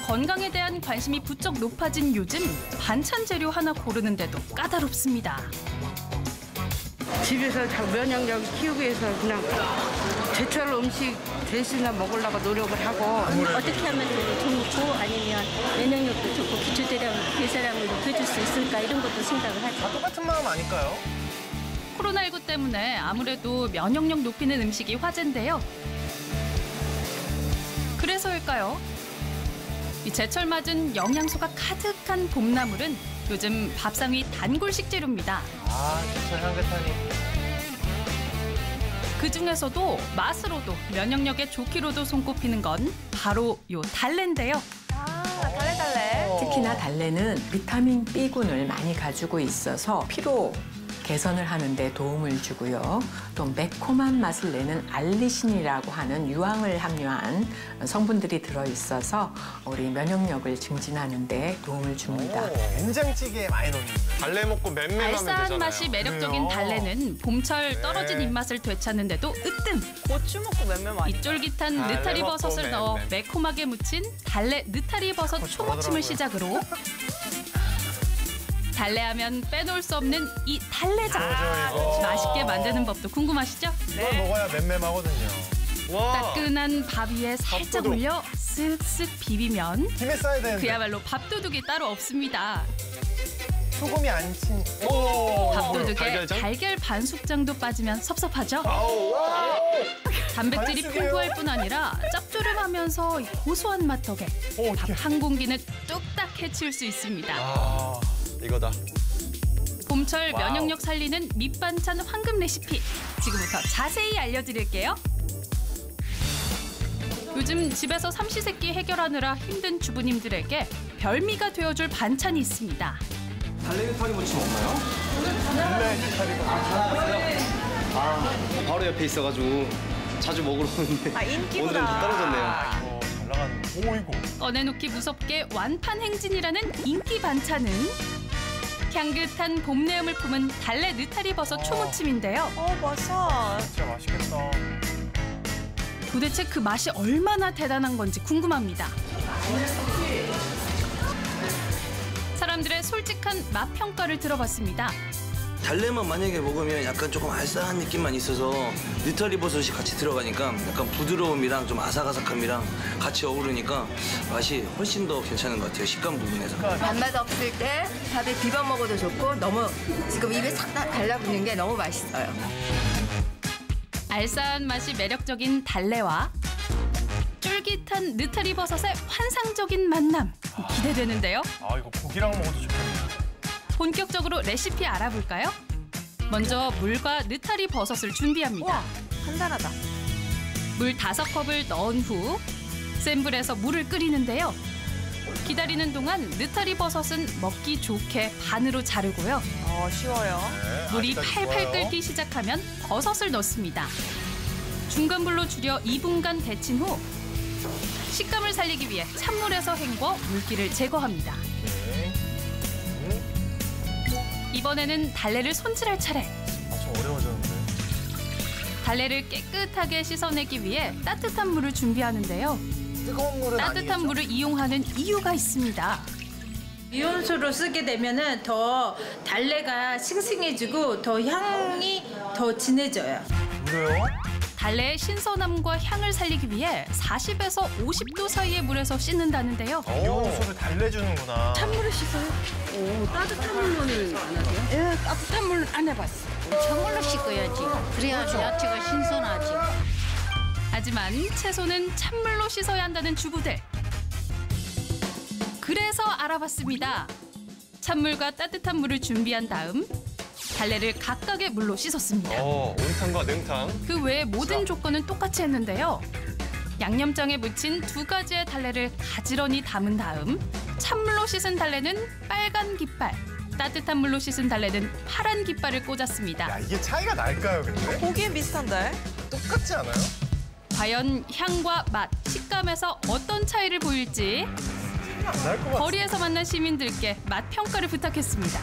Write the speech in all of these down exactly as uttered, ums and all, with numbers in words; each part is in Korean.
건강에 대한 관심이 부쩍 높아진 요즘 반찬 재료 하나 고르는데도 까다롭습니다. 집에서 면역력 키우기 위해서 그냥 제철 음식 대신에 먹으려고 노력을 하고 어떻게 하면 더 좋고 아니면 면역력도 좋고 기초대사량, 대사량을 높여줄 수 있을까 이런 것도 생각을 하죠. 다 똑같은 마음 아닐까요? 코로나십구 때문에 아무래도 면역력 높이는 음식이 화제인데요. 그래서일까요? 이 제철 맞은 영양소가 가득한 봄나물은 요즘 밥상 위 단골 식재료입니다. 아, 제철 삼계탕이. 그중에서도 맛으로도 면역력에 좋기로도 손꼽히는 건 바로 요 달래인데요. 아, 달래 달래. 특히나 달래는 비타민 B군을 많이 가지고 있어서 피로 개선을 하는 데 도움을 주고요. 또 매콤한 맛을 내는 알리신이라고 하는 유황을 함유한 성분들이 들어있어서 우리 면역력을 증진하는 데 도움을 줍니다. 오, 된장찌개에 많이 넣는 달래 먹고 맴매하면 되잖아요. 알싸한 맛이 매력적인 그래요? 달래는 봄철 떨어진 네. 입맛을 되찾는데도 으뜸! 고추 먹고 맴매 많이. 이 쫄깃한 달래 느타리 먹고 버섯을 넣어 맴매. 매콤하게 무친 달래 느타리 버섯 자꾸 초무침을 저러더라고요. 시작으로 달래하면 빼놓을 수 없는 이 달래장. 그렇죠. 맛있게 만드는 법도 궁금하시죠? 이걸 먹어야 맴매하거든요. 와, 따끈한 밥 위에 살짝 밥도둑. 올려 쓱쓱 비비면 힘에 써야 되는데. 그야말로 밥도둑이 따로 없습니다. 소금이 안 친. 오, 밥도둑에 달걀장? 달걀 반숙장도 빠지면 섭섭하죠? 아우, 단백질이 반숙이에요? 풍부할 뿐 아니라 짭조름하면서 이 고소한 맛 덕에 오, 밥 어떡해. 한 공기는 뚝딱 해치울 수 있습니다. 아, 이거다. 봄철 와우. 면역력 살리는 밑반찬 황금 레시피 지금부터 자세히 알려드릴게요. 요즘 집에서 삼시세끼 해결하느라 힘든 주부님들에게 별미가 되어줄 반찬이 있습니다. 달래 느타리 무침 없나요? 달래 느타리 버섯. 아, 바로 옆에 있어가지고 자주 먹으러 오는데 아, 인기구나. 오늘은 좀 떨어졌네요. 아, 이거 잘 나가는데. 오, 이거. 꺼내놓기 무섭게 완판 행진이라는 인기 반찬은 향긋한 봄 내음을 품은 달래 느타리 버섯 어. 초무침인데요. 어, 버섯. 진짜 맛있겠다. 도대체 그 맛이 얼마나 대단한 건지 궁금합니다. 사람들의 솔직한 맛 평가를 들어봤습니다. 달래만 만약에 먹으면 약간 조금 알싸한 느낌만 있어서 느타리 버섯이 같이 들어가니까 약간 부드러움이랑 좀 아삭아삭함이랑 같이 어우르니까 맛이 훨씬 더 괜찮은 것 같아요. 식감 부분에서. 단맛 없을 때 밥에 비벼 먹어도 좋고 너무 지금 입에 싹 달라붙는 게 너무 맛있어요. 알싸한 맛이 매력적인 달래와 쫄깃한 느타리 버섯의 환상적인 만남 기대되는데요. 아, 이거 고기랑 먹어도 좋겠네. 본격적으로 레시피 알아볼까요? 먼저 물과 느타리 버섯을 준비합니다. 우와, 간단하다. 물 다섯 컵을 넣은 후 센 불에서 물을 끓이는데요. 기다리는 동안 느타리 버섯은 먹기 좋게 반으로 자르고요. 어, 쉬워요. 네, 물이 아직까지 팔팔 좋아요. 끓기 시작하면 버섯을 넣습니다. 중간 불로 줄여 이 분간 데친 후 식감을 살리기 위해 찬물에서 헹궈 물기를 제거합니다. 네. 이번에는 달래를 손질할 차례. 아, 좀 어려워졌는데. 달래를 깨끗하게 씻어내기 위해 따뜻한 물을 준비하는데요. 뜨거운 물은 따뜻한 아니겠죠? 물을 이용하는 이유가 있습니다. 이온수로 쓰게 되면은 더 달래가 싱싱해지고 더 향이 더 진해져요. 그래요? 달래의 신선함과 향을 살리기 위해 사십에서 오십 도 사이의 물에서 씻는다는데요. 이온수를 달래주는구나. 찬물을 씻어요. 오, 따뜻한 물로는 안 하세요? 예, 따뜻한 물 안 해봤어. 찬물로 씻어야지. 그래야 야채가 신선하지. 하지만 채소는 찬물로 씻어야 한다는 주부들. 그래서 알아봤습니다. 찬물과 따뜻한 물을 준비한 다음 달래를 각각의 물로 씻었습니다. 어, 온탕과 냉탕. 그 외의 모든 조건은 똑같이 했는데요. 양념장에 묻힌 두 가지의 달래를 가지런히 담은 다음 찬물로 씻은 달래는 빨간 깃발, 따뜻한 물로 씻은 달래는 파란 깃발을 꽂았습니다. 야, 이게 차이가 날까요, 근데? 보기엔 비슷한데? 똑같지 않아요? 과연 향과 맛, 식감에서 어떤 차이를 보일지 날것 같아. 거리에서 만난 시민들께 맛 평가를 부탁했습니다.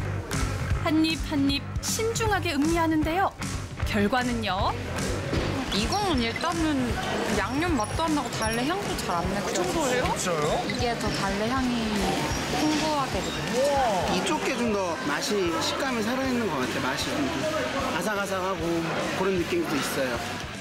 한 입 한 입 신중하게 음미하는데요. 결과는요. 이거는 일단은 양념 맛도 안 나고 달래 향도 잘 안 나고. 그 정도예요? 진짜요? 이게 더 달래 향이 풍부하게 느껴요. 이쪽 게 좀 더 맛이 식감이 살아있는 것 같아요. 맛이 좀 아삭아삭하고 그런 느낌도 있어요.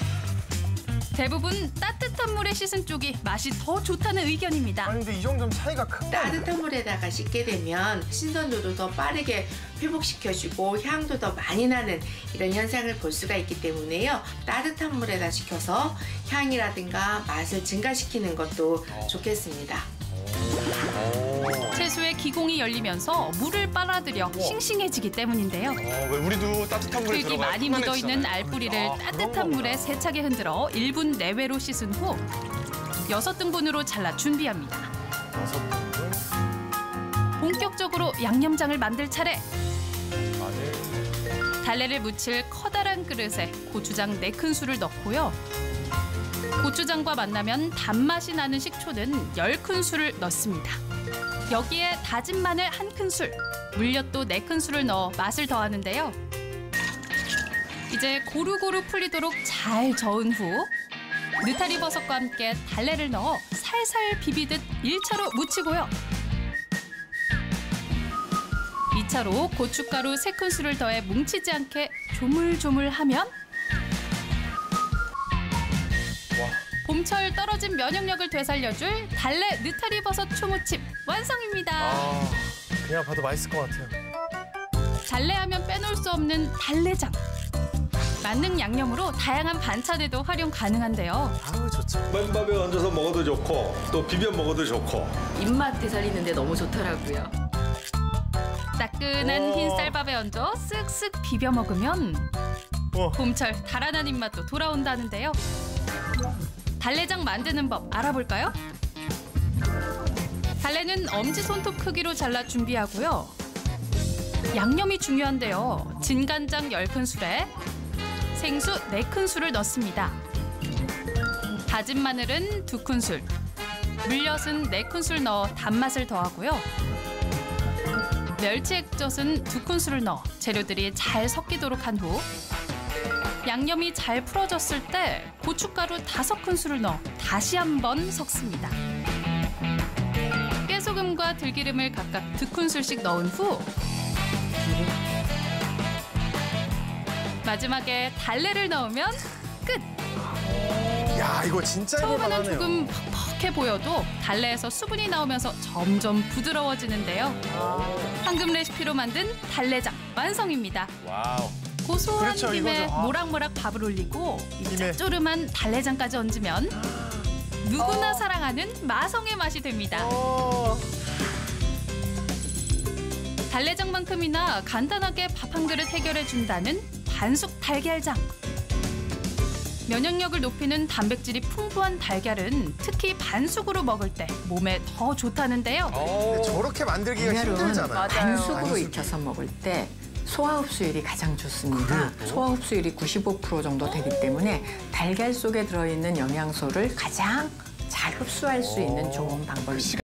대부분 따뜻한 물에 씻은 쪽이 맛이 더 좋다는 의견입니다. 아니 근데 이 정도면 차이가 큰 거예요. 따뜻한 물에다가 씻게 되면 신선도도 더 빠르게 회복시켜주고 향도 더 많이 나는 이런 현상을 볼 수가 있기 때문에요. 따뜻한 물에다 식혀서 향이라든가 맛을 증가시키는 것도 좋겠습니다. 채소의 기공이 열리면서 물을 빨아들여 싱싱해지기 때문인데요. 어, 왜 우리도 따뜻한 물에 흙이 들어가야 많이 묻어있는 편안해지잖아요. 알뿌리를 아, 따뜻한 그런 물에 거구나. 세차게 흔들어 일 분 내외로 씻은 후 여섯 등분으로 잘라 준비합니다. 여섯 등분. 본격적으로 양념장을 만들 차례. 마늘. 달래를 무칠 커다란 그릇에 고추장 네 큰술을 넣고요. 고추장과 만나면 단맛이 나는 식초는 열 큰술을 넣습니다. 여기에 다진 마늘 한 큰술, 물엿도 네 큰술을 넣어 맛을 더하는데요. 이제 고루고루 풀리도록 잘 저은 후 느타리 버섯과 함께 달래를 넣어 살살 비비듯 일 차로 무치고요. 이 차로 고춧가루 세 큰술을 더해 뭉치지 않게 조물조물하면 봄철 떨어진 면역력을 되살려줄 달래 느타리 버섯 초무침 완성입니다. 아, 그냥 봐도 맛있을 것 같아요. 달래하면 빼놓을 수 없는 달래장. 만능 양념으로 다양한 반찬에도 활용 가능한데요. 아우 좋죠. 맨밥에 얹어서 먹어도 좋고 또 비벼 먹어도 좋고. 입맛 되살리는데 너무 좋더라고요. 따끈한 오. 흰 쌀밥에 얹어 쓱쓱 비벼 먹으면 오. 봄철 달아난 입맛도 돌아온다는데요. 달래장 만드는 법 알아볼까요? 달래는 엄지 손톱 크기로 잘라 준비하고요. 양념이 중요한데요. 진간장 열 큰술에 생수 네 큰술을 넣습니다. 다진 마늘은 두 큰술, 물엿은 네 큰술 넣어 단맛을 더하고요. 멸치 액젓은 두 큰술을 넣어 재료들이 잘 섞이도록 한 후 양념이 잘 풀어졌을 때 고춧가루 다섯 큰술을 넣어 다시 한번 섞습니다. 깨소금과 들기름을 각각 두 큰술씩 넣은 후 마지막에 달래를 넣으면 끝! 야 이거 진짜 처음에는 해볼만하네요. 조금 퍽퍽해 보여도 달래에서 수분이 나오면서 점점 부드러워지는데요. 황금 레시피로 만든 달래장 완성입니다. 와우. 고소한 그렇죠, 김에 이거죠. 아. 모락모락 밥을 올리고 이 김에. 짭조름한 달래장까지 얹으면 누구나 어. 사랑하는 마성의 맛이 됩니다. 어. 달래장만큼이나 간단하게 밥 한 그릇 해결해준다는 반숙 달걀장. 면역력을 높이는 단백질이 풍부한 달걀은 특히 반숙으로 먹을 때 몸에 더 좋다는데요. 근데 저렇게 만들기가 힘들잖아요. 반숙으로 반숙이. 익혀서 먹을 때 소화 흡수율이 가장 좋습니다. 소화 흡수율이 구십오 퍼센트 정도 되기 때문에 달걀 속에 들어있는 영양소를 가장 잘 흡수할 수 있는 좋은 방법입니다.